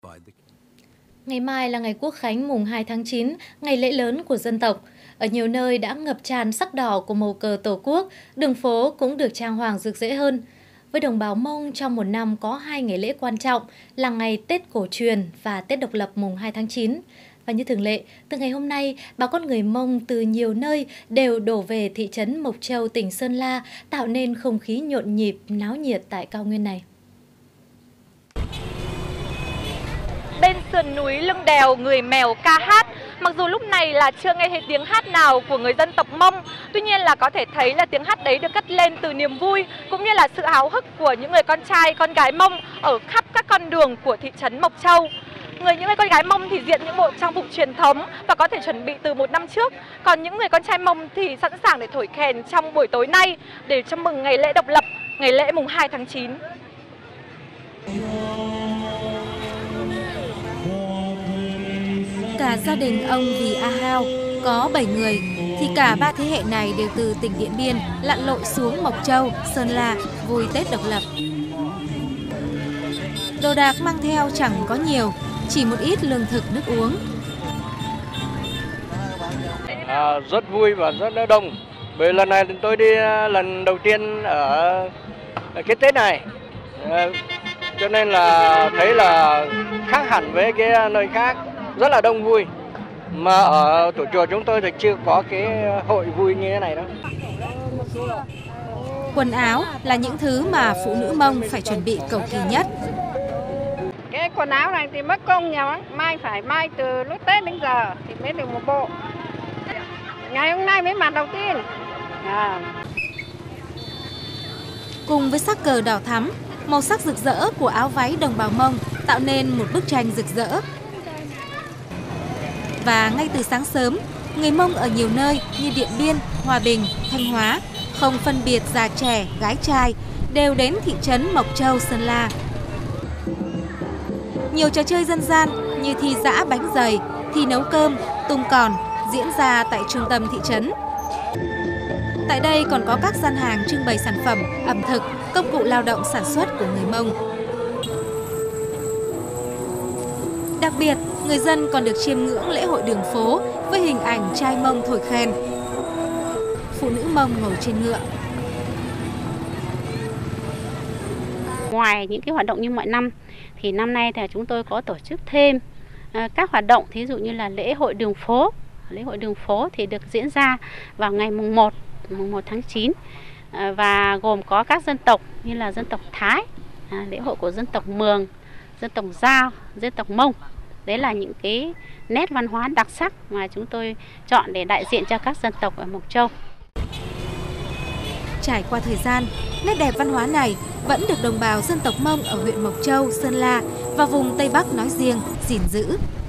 Ngày mai là ngày Quốc khánh mùng 2 tháng 9, ngày lễ lớn của dân tộc. Ở nhiều nơi đã ngập tràn sắc đỏ của màu cờ Tổ quốc, đường phố cũng được trang hoàng rực rỡ hơn. Với đồng bào Mông, trong một năm có 2 ngày lễ quan trọng là ngày Tết cổ truyền và Tết độc lập mùng 2 tháng 9. Và như thường lệ, từ ngày hôm nay, bà con người Mông từ nhiều nơi đều đổ về thị trấn Mộc Châu, tỉnh Sơn La, tạo nên không khí nhộn nhịp, náo nhiệt tại cao nguyên này. Bên sườn núi lưng đèo, người Mèo ca hát. Mặc dù lúc này là chưa nghe thấy tiếng hát nào của người dân tộc Mông, tuy nhiên là có thể thấy là tiếng hát đấy được cất lên từ niềm vui cũng như là sự háo hức của những người con trai, con gái Mông ở khắp các con đường của thị trấn Mộc Châu. Những người con gái Mông thì diện những bộ trang phục truyền thống và có thể chuẩn bị từ một năm trước. Còn những người con trai Mông thì sẵn sàng để thổi kèn trong buổi tối nay để chúc mừng ngày lễ độc lập, ngày lễ mùng 2 tháng 9. Cả gia đình ông Vì A Hao có 7 người, thì cả 3 thế hệ này đều từ tỉnh Điện Biên lặn lội xuống Mộc Châu, Sơn La vui Tết độc lập. Đồ đạc mang theo chẳng có nhiều, chỉ một ít lương thực nước uống. Rất vui và rất đông. Bởi lần này tôi đi lần đầu tiên ở cái Tết này, cho nên là thấy là khác hẳn với cái nơi khác, rất là đông vui. Mà ở tổ chùa chúng tôi thì chưa có cái hội vui như thế này đâu. Quần áo là những thứ mà phụ nữ Mông phải chuẩn bị cầu kỳ nhất. Cái quần áo này thì mất công nhiều lắm, phải may từ lúc Tết đến giờ thì mới được một bộ. Ngày hôm nay mới mặc đầu tiên. Cùng với sắc cờ đỏ thắm, màu sắc rực rỡ của áo váy đồng bào Mông tạo nên một bức tranh rực rỡ. Và ngay từ sáng sớm, người Mông ở nhiều nơi như Điện Biên, Hòa Bình, Thanh Hóa, không phân biệt già trẻ, gái trai, đều đến thị trấn Mộc Châu, Sơn La. Nhiều trò chơi dân gian như thi giã bánh dày, thi nấu cơm, tung còn diễn ra tại trung tâm thị trấn. Tại đây còn có các gian hàng trưng bày sản phẩm, ẩm thực, công cụ lao động sản xuất của người Mông. Đặc biệt, người dân còn được chiêm ngưỡng lễ hội đường phố với hình ảnh trai Mông thổi khen. Phụ nữ Mông ngồi trên ngựa. Ngoài những cái hoạt động như mọi năm, thì năm nay thì chúng tôi có tổ chức thêm các hoạt động, thí dụ như là lễ hội đường phố. Lễ hội đường phố thì được diễn ra vào ngày mùng 1 tháng 9 và gồm có các dân tộc như là dân tộc Thái, lễ hội của dân tộc Mường, dân tộc Dao, dân tộc Mông. Đấy là những cái nét văn hóa đặc sắc mà chúng tôi chọn để đại diện cho các dân tộc ở Mộc Châu. Trải qua thời gian, nét đẹp văn hóa này vẫn được đồng bào dân tộc Mông ở huyện Mộc Châu, Sơn La và vùng Tây Bắc nói riêng gìn giữ.